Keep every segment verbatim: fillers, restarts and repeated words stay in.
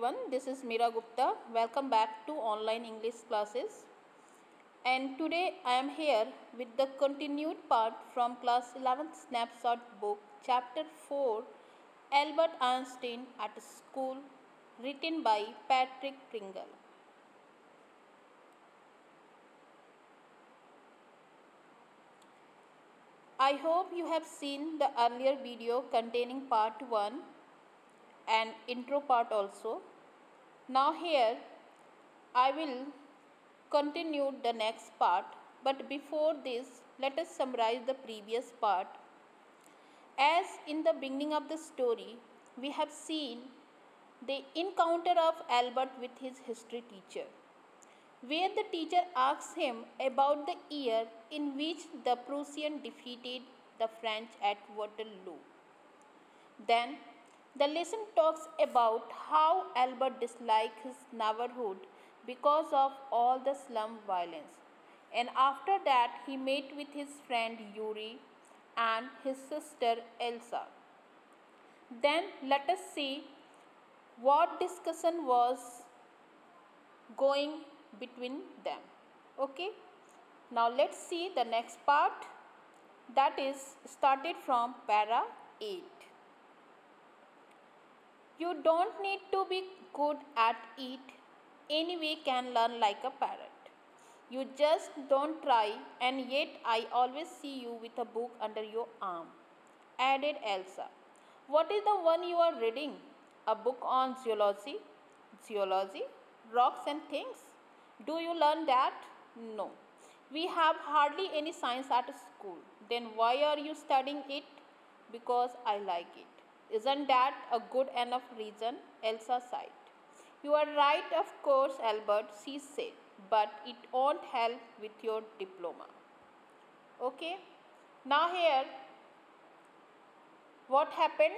everyone, this is Meera Gupta. Welcome back to online English classes. And today I am here with the continued part from class eleventh snapshot book chapter four, Albert Einstein at School, written by Patrick Pringle. I hope you have seen the earlier video containing part one and intro part also. Now here I will continue the next part, but before this let us summarize the previous part. As in the beginning of the story we have seen the encounter of Albert with his history teacher, where the teacher asks him about the year in which the Prussians defeated the French at Waterloo. Then the lesson talks about how Albert disliked his neighborhood because of all the slum violence, and after that he met with his friend Yuri and his sister Elsa. Then let us see what discussion was going between them. Okay, now let's see the next part, that is started from para eight. You don't need to be good at it, anyway can learn like a parrot. You just don't try, and yet I always see you with a book under your arm, added Elsa. What is the one you are reading? A book on zoology? Zoology? Rocks and things? Do you learn that? No. We have hardly any science at school. Then why are you studying it? Because I like it. Isn't that a good enough reason? Elsa sighed. You are right, of course, Albert, she said, but it won't help with your diploma. Okay, now here what happened?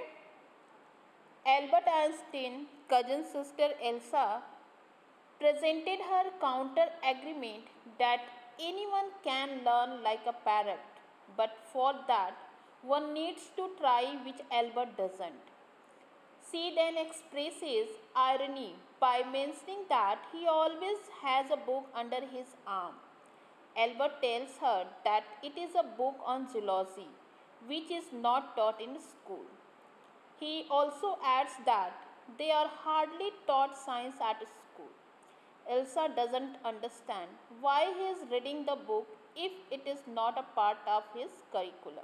Albert Einstein's cousin sister Elsa presented her counter agreement that anyone can learn like a parrot, but for that one needs to try, which Albert doesn't. She then expresses irony by mentioning that he always has a book under his arm. Albert tells her that it is a book on zoology, which is not taught in school. He also adds that they are hardly taught science at school. Elsa doesn't understand why he is reading the book if it is not a part of his curriculum.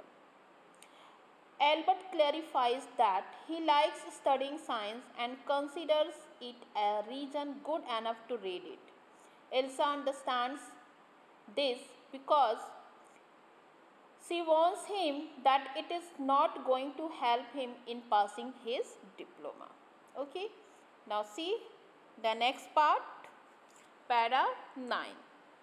Albert clarifies that he likes studying science and considers it a reason good enough to read it. Elsa understands this because she warns him that it is not going to help him in passing his diploma. Okay, now see the next part, para nine.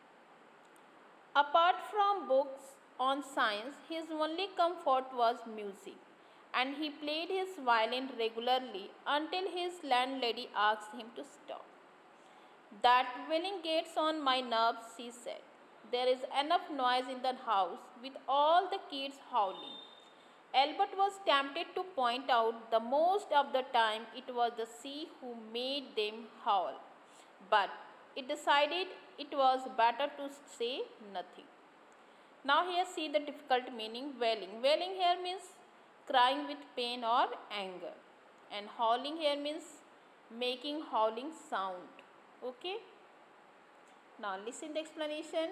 Apart from books on science, his only comfort was music, and he played his violin regularly until his landlady asked him to stop. That wailing gets on my nerves, she said. There is enough noise in the house with all the kids howling. Albert was tempted to point out that most of the time it was the sea who made them howl, but it decided it was better to say nothing. Now here see the difficult meaning, wailing. Wailing here means crying with pain or anger, and howling here means making howling sound. Okay. Now listen the explanation.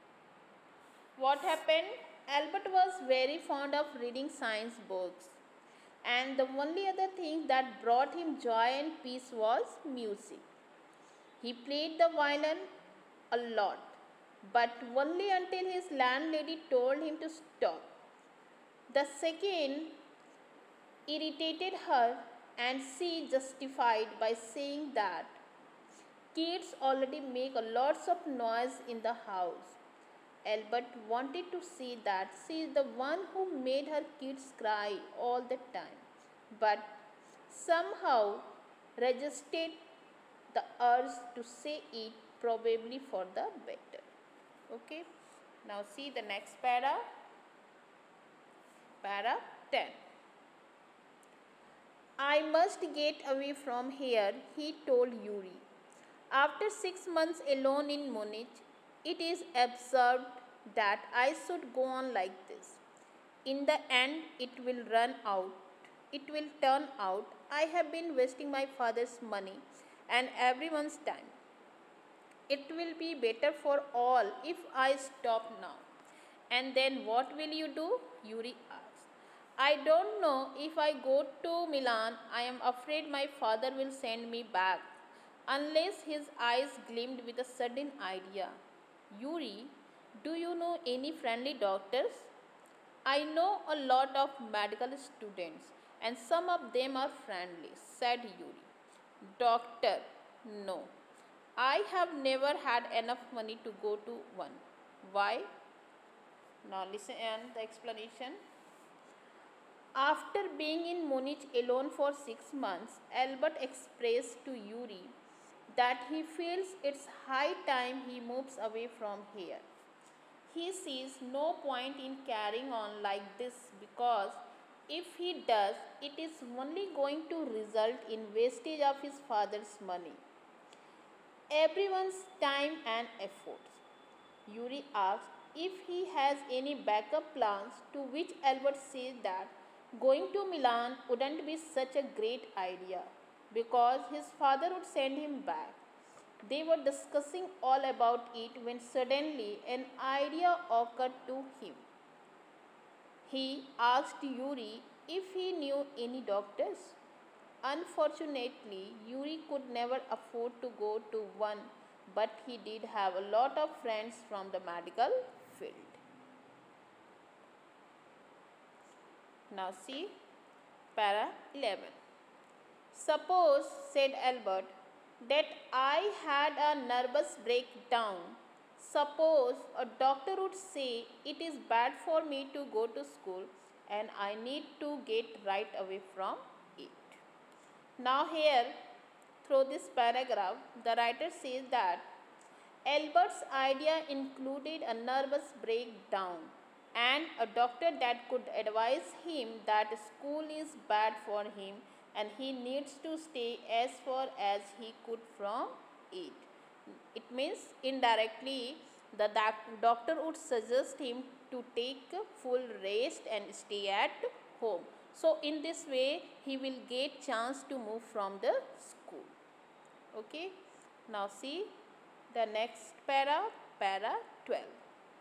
What happened? Albert was very fond of reading science books, and the only other thing that brought him joy and peace was music. He played the violin a lot, but only until his landlady told him to stop. The second irritated her, and she justified by saying that kids already make lots of noise in the house. Albert wanted to see that she is the one who made her kids cry all the time, but somehow resisted the urge to say it, probably for the better. Okay, now see the next para, para ten. I must get away from here, he told Yuri. After six months alone in Munich, it is absurd that I should go on like this. In the end, it will run out. It will turn out I have been wasting my father's money and everyone's time. It will be better for all if I stop now. And then what will you do? Yuri asked. I don't know. If I go to Milan, I am afraid my father will send me back. Unless his eyes gleamed with a sudden idea. Yuri, do you know any friendly doctors? I know a lot of medical students and some of them are friendly, said Yuri. Doctor, no. I have never had enough money to go to one. Why? Now listen and the explanation. After being in Munich alone for six months, Albert expressed to Yuri that he feels it's high time he moves away from here. He sees no point in carrying on like this because if he does, it is only going to result in wastage of his father's money, everyone's time and efforts. Yuri asked if he has any backup plans, to which Albert said that going to Milan wouldn't be such a great idea because his father would send him back. They were discussing all about it when suddenly an idea occurred to him. He asked Yuri if he knew any doctors. Unfortunately, Yuri could never afford to go to one, but he did have a lot of friends from the medical field. Now see para eleven. Suppose, said Albert, that I had a nervous breakdown. Suppose a doctor would say it is bad for me to go to school and I need to get right away from it. Now here, through this paragraph, the writer says that Albert's idea included a nervous breakdown and a doctor that could advise him that school is bad for him and he needs to stay as far as he could from it. It means indirectly the doctor would suggest him to take full rest and stay at home. So in this way he will get chance to move from the school. Okay. Now see the next para, para twelve.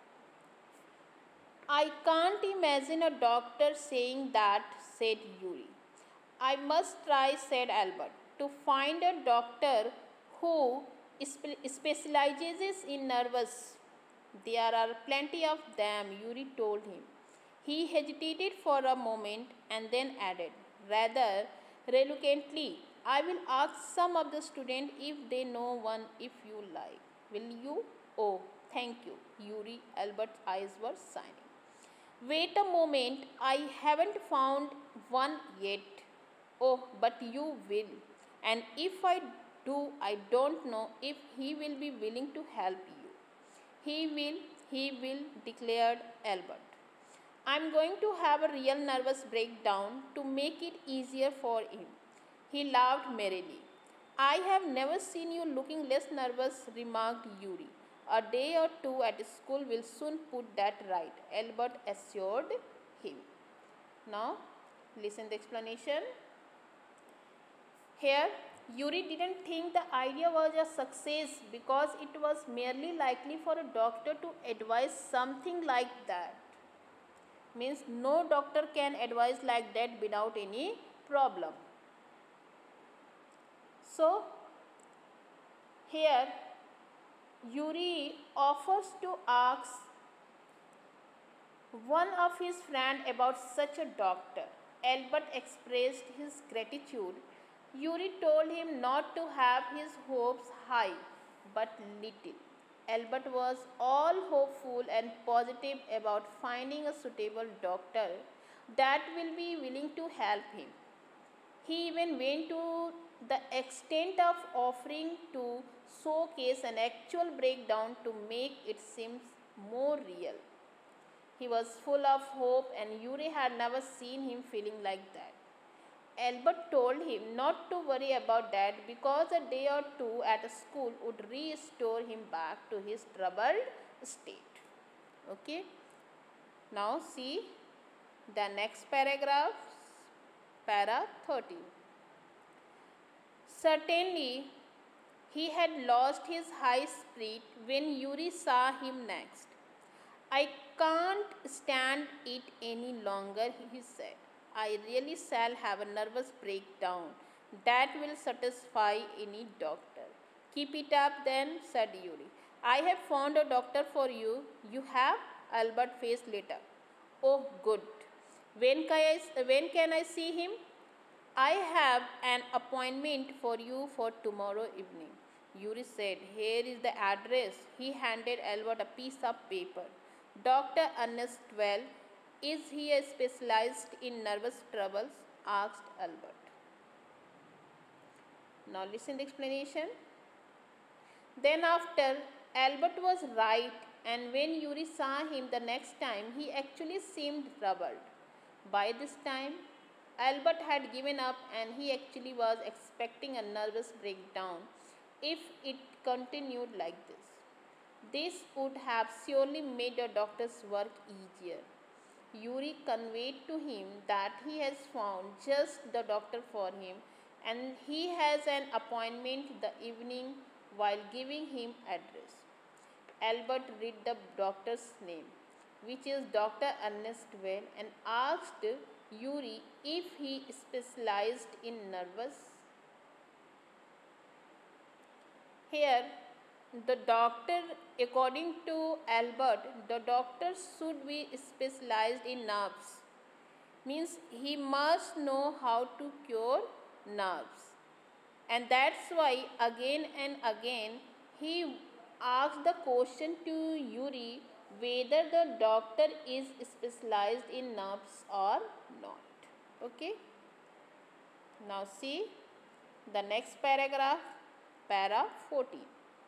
I can't imagine a doctor saying that, said Yuri. I must try, said Albert, to find a doctor who specializes in nervous. There are plenty of them, Yuri told him. He hesitated for a moment and then added, rather reluctantly, I will ask some of the students if they know one if you like. Will you? Oh, thank you, Yuri. Albert's eyes were shining. Wait a moment, I haven't found one yet. Oh, but you will. And if I do, I don't know if he will be willing to help you. He will, he will, declared Albert. I'm going to have a real nervous breakdown to make it easier for him. He laughed merrily. I have never seen you looking less nervous, remarked Yuri. A day or two at school will soon put that right, Albert assured him. Now, listen the explanation. Here, Yuri didn't think the idea was a success because it was merely likely for a doctor to advise something like that. Means no doctor can advise like that without any problem. So, here Yuri offers to ask one of his friend about such a doctor. Albert expressed his gratitude. Yuri told him not to have his hopes high, but little. Albert was all hopeful and positive about finding a suitable doctor that will be willing to help him. He even went to the extent of offering to showcase an actual breakdown to make it seem more real. He was full of hope and Yuri had never seen him feeling like that. Albert told him not to worry about that because a day or two at school would restore him back to his troubled state. Okay. Now see the next paragraph, para thirteen. Certainly, he had lost his high spirit when Yuri saw him next. I can't stand it any longer, he said. I really shall have a nervous breakdown. That will satisfy any doctor. Keep it up then, said Yuri. I have found a doctor for you. You have? Albert faced later. Oh, good. When can I, when can I see him? I have an appointment for you for tomorrow evening. Yuri said, here is the address. He handed Albert a piece of paper. Doctor Ernest Well, is he a specialized in nervous troubles? Asked Albert. Now listen the explanation. Then after, Albert was right, and when Yuri saw him the next time, he actually seemed troubled. By this time, Albert had given up and he actually was expecting a nervous breakdown if it continued like this. This would have surely made the doctor's work easier. Yuri conveyed to him that he has found just the doctor for him and he has an appointment the evening while giving him address. Albert read the doctor's name, which is Doctor Ernest Well, and asked Yuri if he specialized in nervous. Here, the doctor, according to Albert, the doctor should be specialized in nerves. Means he must know how to cure nerves. And that's why again and again he asked the question to Yuri whether the doctor is specialized in nerves or not. Okay. Now see the next paragraph, para fourteen.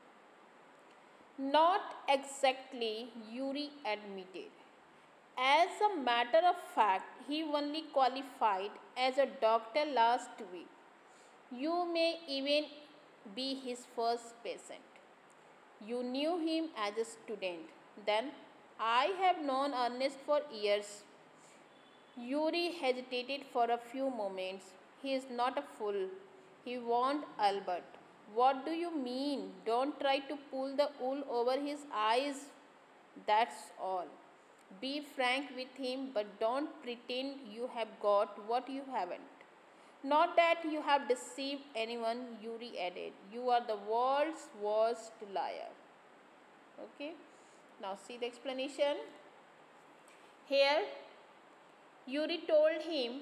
Not exactly, Yuri admitted. As a matter of fact, he only qualified as a doctor last week. You may even be his first patient. You knew him as a student. Then, I have known Ernest for years. Yuri hesitated for a few moments. He is not a fool. He warned Albert. What do you mean? Don't try to pull the wool over his eyes. That's all. Be frank with him, but don't pretend you have got what you haven't. Not that you have deceived anyone, Yuri added. You are the world's worst liar. Okay. Now see the explanation. Here, Yuri told him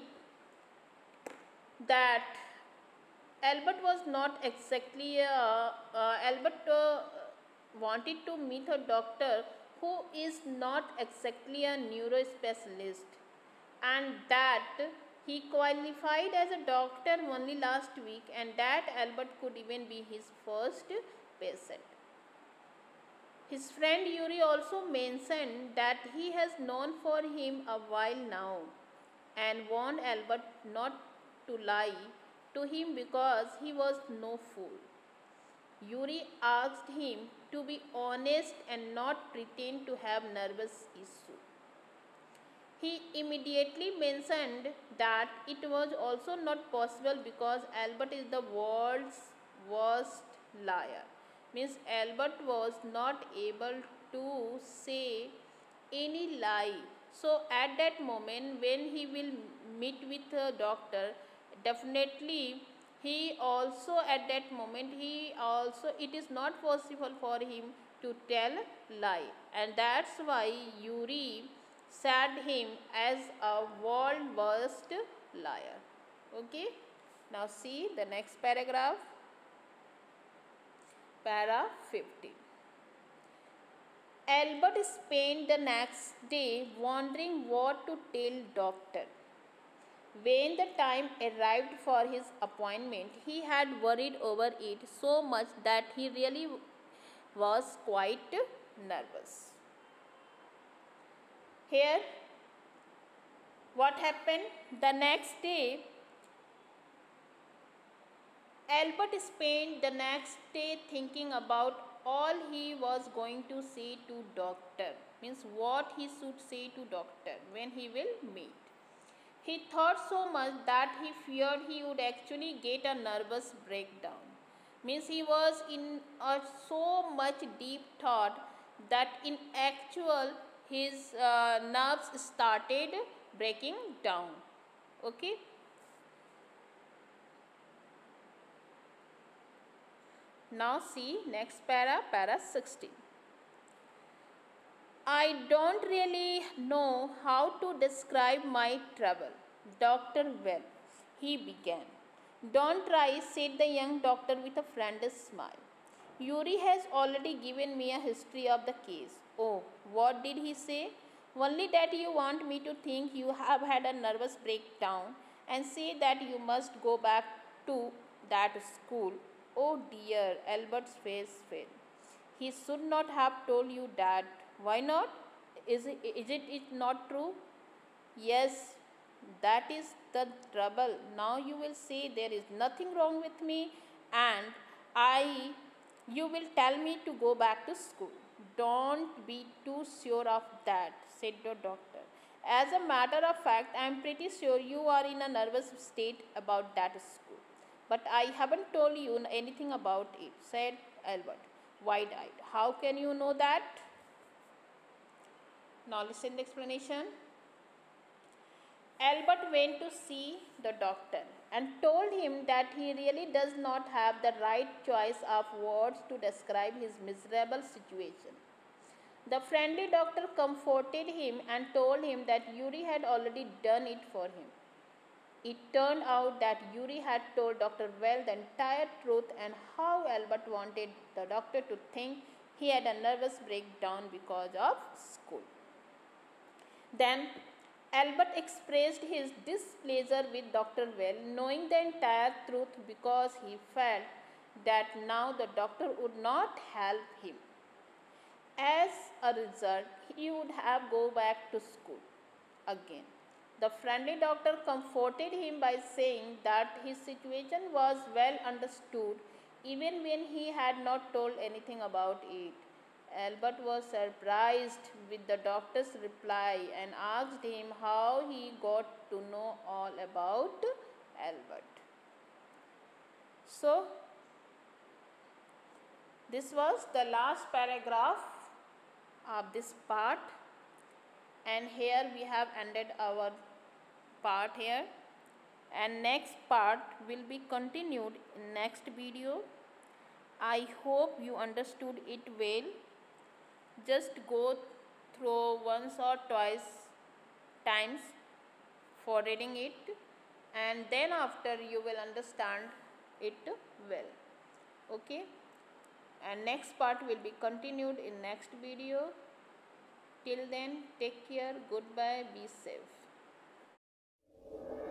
that Albert was not exactly, a, uh, Albert uh, wanted to meet a doctor who is not exactly a neurospecialist, and that he qualified as a doctor only last week, and that Albert could even be his first patient. His friend Yuri also mentioned that he has known for him a while now and warned Albert not to lie to him because he was no fool. Yuri asked him to be honest and not pretend to have nervous issue. He immediately mentioned that it was also not possible because Albert is the world's worst liar. Means Albert was not able to say any lie. So at that moment when he will meet with a doctor, definitely he also at that moment he also it is not possible for him to tell lie, and that's why Yuri said him as a world worst liar. Okay. Now see the next paragraph, para fifteen. Albert spent the next day wondering what to tell doctor. When the time arrived for his appointment, he had worried over it so much that he really was quite nervous. Here, what happened? The next day, Albert spent the next day thinking about all he was going to say to doctor, means what he should say to doctor when he will meet. He thought so much that he feared he would actually get a nervous breakdown. Means he was in a so much deep thought that in actual his uh, nerves started breaking down. Okay. Now see next para, para sixteen. I don't really know how to describe my trouble, Doctor Well, he began. Don't try, said the young doctor with a friendly smile. Yuri has already given me a history of the case. Oh, what did he say? Only that you want me to think you have had a nervous breakdown and say that you must go back to that school. Oh dear, Albert's face fell. He should not have told you that. Why not? Is it, is it, it not true? Yes, that is the trouble. Now you will say there is nothing wrong with me and I, you will tell me to go back to school. Don't be too sure of that, said the doctor. As a matter of fact, I am pretty sure you are in a nervous state about that school. But I haven't told you anything about it, said Albert, wide-eyed. How can you know that? Now listen the explanation. Albert went to see the doctor and told him that he really does not have the right choice of words to describe his miserable situation. The friendly doctor comforted him and told him that Yuri had already done it for him. It turned out that Yuri had told Doctor Well the entire truth and how Albert wanted the doctor to think he had a nervous breakdown because of school. Then Albert expressed his displeasure with Doctor Well, knowing the entire truth because he felt that now the doctor would not help him. As a result, he would have go back to school again. The friendly doctor comforted him by saying that his situation was well understood even when he had not told anything about it. Albert was surprised with the doctor's reply and asked him how he got to know all about Albert. So, this was the last paragraph of this part, and here we have ended our part here, and next part will be continued in next video. I hope you understood it well. Just go through once or twice times for reading it, and then after you will understand it well. Okay, and next part will be continued in next video. Till then, take care, goodbye, be safe.